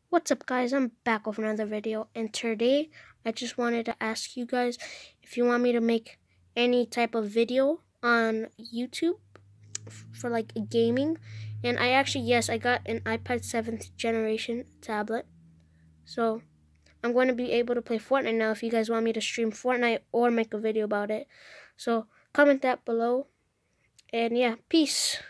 What's up, guys? I'm back with another video, and today I just wanted to ask you guys if you want me to make any type of video on YouTube for like gaming. And yes, I got an iPad 7th generation tablet, so I'm going to be able to play Fortnite now if you guys want me to stream Fortnite or make a video about it. So comment that below, and yeah, peace.